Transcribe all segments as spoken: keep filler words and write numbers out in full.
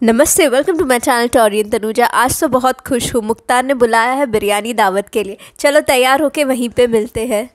नमस्ते, welcome to my channel टोरियन तनुजा। आज तो बहुत खुश हूँ, मुख्तार ने बुलाया है बिरयानी दावत के लिए। चलो तैयार होके वहीं पे मिलते हैं।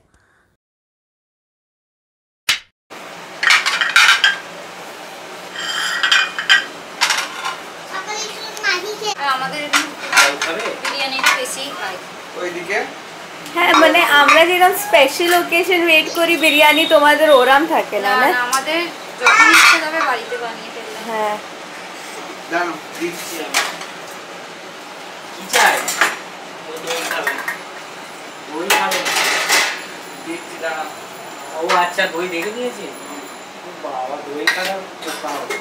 হ্যাঁ মানে আমরা যেরকম স্পেশাল ওকেশন ওয়েট করি বিরিয়ানি, তোমাদের ওরাম থাকে না? না আমাদের যখন ইচ্ছা হবে বাড়িতে বানিয়ে ফেললে। হ্যাঁ দাঁড়াও দিচ্ছি আমি। কি চাই? ও দই খাবে। দই খাবে। দিচ্ছি দাঁড়াও। ও আচ্ছা দই দেখে নিয়েছি। ও বাবা দই খাওয়া পোকা হবে।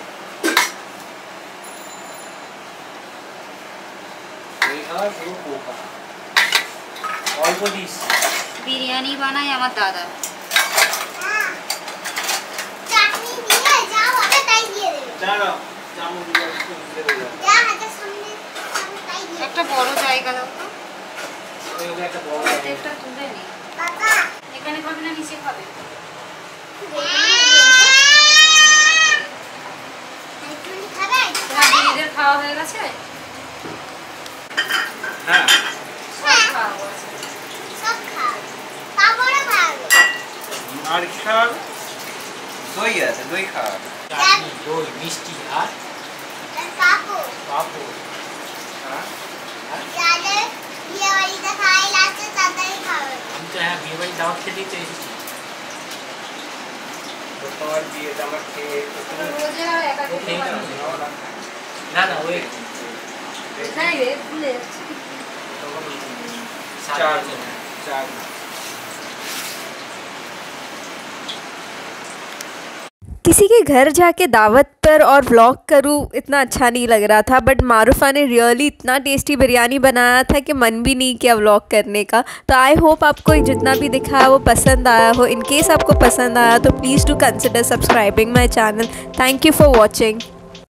দই খাওয়া পুরো পোকা। অল্প দিস। বিরিয়ানি বানায় আমার দাদা। চাটনি দিয়ে যা হবে তাই দিয়ে দেবে। দাঁড়াও চামচ দিয়ে একটু দিয়ে দেবো। যা হাতের সামনে সামনে তাই দিয়ে। একটা বড় জায়গা দাও তো। ওই ওটা একটা বড় একটা তুলে নে। বাবা এখানে খাবে না নিচে খাবে? একটুনি খাবে? তোমার দিদিদের খাওয়া হয়ে গেছে? হ্যাঁ সব খাওয়া হয়েছে। সব খাও। তারপরে খাও। আর কি খাওয়াবে? দই আছে, দই খাওয়া। চাটনি, দই, মিষ্টি আর কাকু পাপড়। হ্যাঁ যারে বিয়ে বাড়িতে খাই লাস্টে তাড়াতাড়ি খাবে। আমি তো হ্যাঁ বিয়ে বাড়ি দাওয়াত খেতেই চাইছি। তো তোমার বিয়েটা আমার খেয়ে রোজে আর একা খেতে পারি না। না না ওই কোথায় রে ভুলে যাচ্ছি। চার চার किसी के घर जाके दावत पर और व्लॉग करूँ इतना अच्छा नहीं लग रहा था, बट मारूफा ने रियली इतना टेस्टी बिरयानी बनाया था कि मन भी नहीं किया व्लॉग करने का। तो आई होप आपको जितना भी दिखाया वो पसंद आया हो। इन केस आपको पसंद आया तो please do consider subscribing my channel. Thank you for watching.